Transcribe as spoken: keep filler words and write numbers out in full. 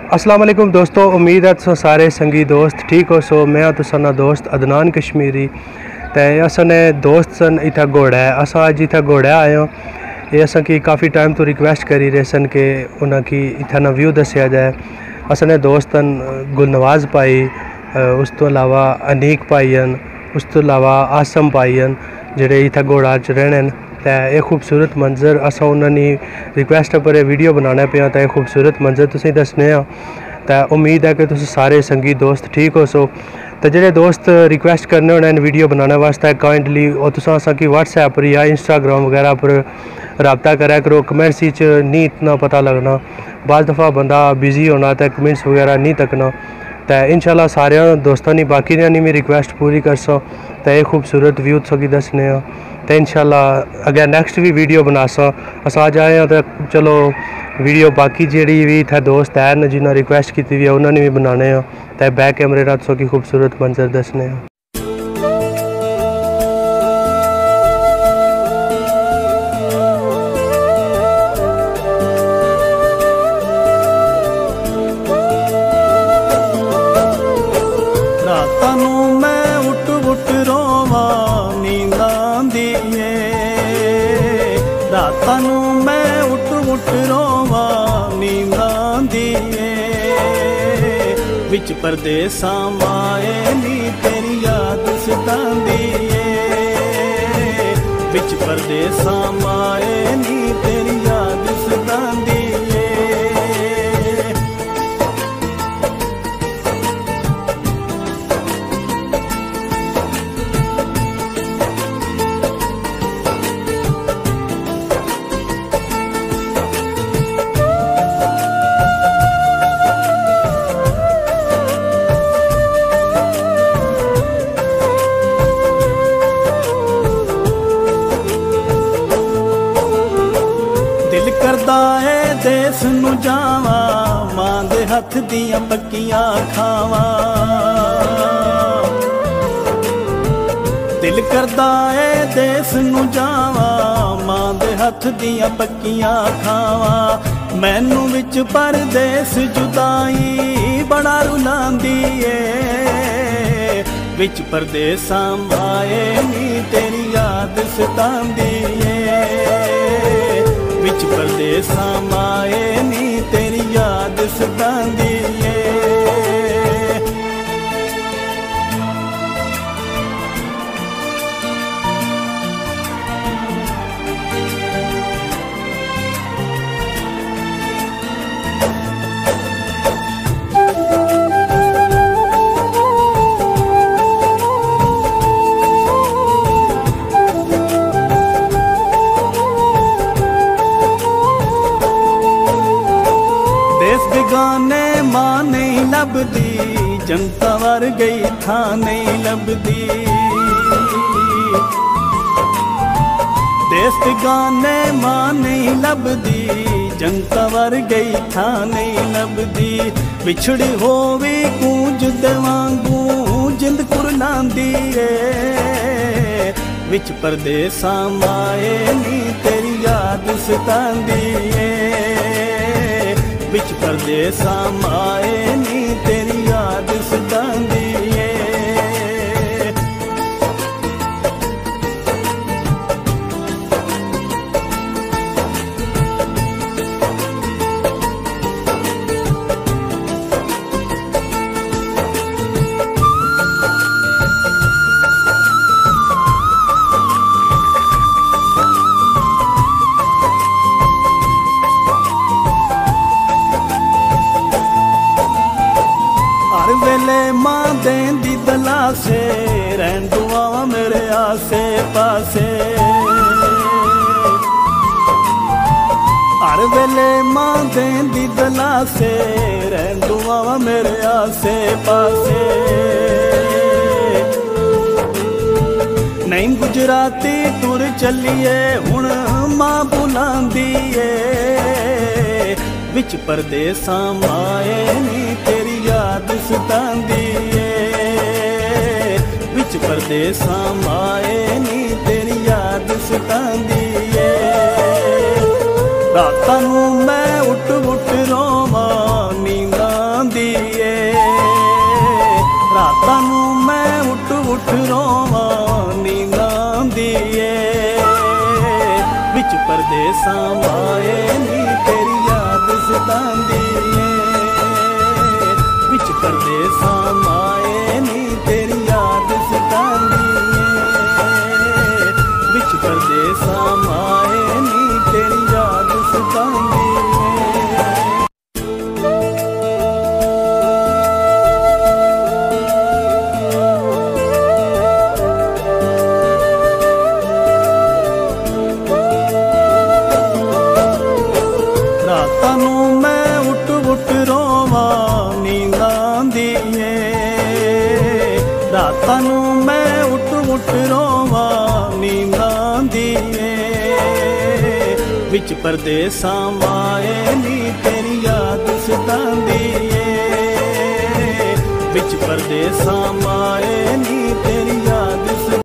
अस्सलाम वालेकुम दोस्तों, उम्मीद है तुम सारे संगी दोस्त ठीक हो। सो मैं तुसाना दोस्त अदनान कश्मीरी ते असने दोस्त सन इतना घोड़ा है। अस अज इतना घोड़ा आए हो। ये असा की काफ़ी टाइम तो रिक्वेस्ट करी रहे सन कि उन्होंने इतना व्यू दसिया जाए। असने दोस्त गुलनवाज भाई, उस तो अलावा अनीक भाई हैं, उस तो अलावा आसम भाई हैं जेडे इतना घोड़ा च रहने। तो यह खूबसूरत मंजर असा उन्होंने रिक्वेस्ट पर वीडियो बनाना पे तो यह खूबसूरत मंजर तुसें दसने। तो उम्मीद है कि तुम सारे संगी दोस्त ठीक हो। सो तो जेडे दोस्त रिक्वेस्ट करने होने वीडियो बनाने वास्ते काइंडली और तुस असा कि व्हाट्सएप पर या इंस्टाग्राम वगैरह पर रबता करा करो। कमेंट्स नहीं इतना पता लगना, बाज़ दफ़ा बंदा बिजी होना तो कमेंट्स वगैरह नहीं तकना। तो इंशाल्लाह सारे दोस्तों ने बाकी ने मेरी रिक्वेस्ट पूरी कर सो। तो यह खूबसूरत व्यू तुसें दसने। तो इंशाल्लाह अगर नेक्स्ट भी वीडियो बना सो अस आ जाए तो चलो वीडियो बाकी जी भी इतने दोस्त है जिन्हें रिक्वेस्ट की हुई है उन्होंने भी बनाने। तो बैक कैमरे ना तुसों की खूबसूरत मंजर दसने। रातां नूं मैं उठ उठ रोवा नींदां दिए विच परदेसां माए नी तेरी याद सतांदी ए। विच परदेसां माए नी तेरी याद सतांदी ए। करदा है देस नूं जावा मां दे हथ दियां पक्कियां खावा। दिल करदा है देस नूं जावा मां दे हथ दियां पक्कियां खावा। मैनू विच परदेस जुदाई बड़ा रुलांदी ए। विच परदेसां माए नी तेरी याद सतांदी ए। विच परदेसां माए नी तेरी याद सतांदी ए। बेगाने मां नहीं लभदी जनता वर गई थां नहीं लभदी। देश बेगाने मां नहीं लभदी जनता वर गई थां नहीं लभदी। विछड़ी होवी गूंज दे वांगू जिंद कुरलांदी ए। विच परदेसां माए नी तेरी याद सतांदी ए। विच परदेसां माए नी तेरी याद सतांदी ए। हर वेले मां देंदी दलासे रहन दुआवां मेरे आसे पासे। हर वेले मां देंदी दलासे रहन दुआवां मेरे आसे पासे। नहीं गुजराती टुर चलिए हुण मां बुलांदी ए। विच परदेसां माए नी तेरी याद सतांदी ए। विच परदेसां माए नी तेरी याद सतांदी ए। रातां नूं मैं उठ उठ रोवां नींदां उठ रोवा नींद आंदी ए विच परदेसां माए नी तेरी याद सतांदी ए विच परदेसां माए नी तेरी याद सतांदी ए विच परदेसां माए नी तेरी याद सतांदी रातां नूं मैं उठ उठ रोवा नींद आंदी ए विच परदेसां माए नी तेरी याद सतांदी ए विच परदेसां माए